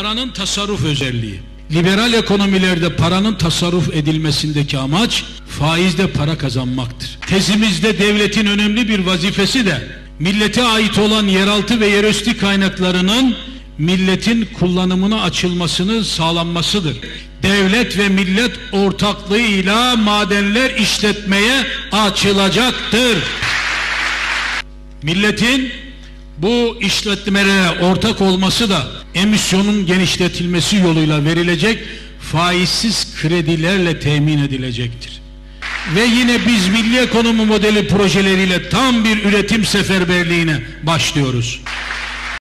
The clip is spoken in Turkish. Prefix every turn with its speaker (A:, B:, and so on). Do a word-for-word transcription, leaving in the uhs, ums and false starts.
A: paranın tasarruf özelliği. Liberal ekonomilerde paranın tasarruf edilmesindeki amaç faizde para kazanmaktır. Tezimizde devletin önemli bir vazifesi de millete ait olan yeraltı ve yerüstü kaynaklarının milletin kullanımına açılmasını sağlanmasıdır. Devlet ve millet ortaklığıyla madenler işletmeye açılacaktır. Milletin bu işletmelere ortak olması da emisyonun genişletilmesi yoluyla verilecek faizsiz kredilerle temin edilecektir. Ve yine biz milli ekonomi modeli projeleriyle tam bir üretim seferberliğine başlıyoruz.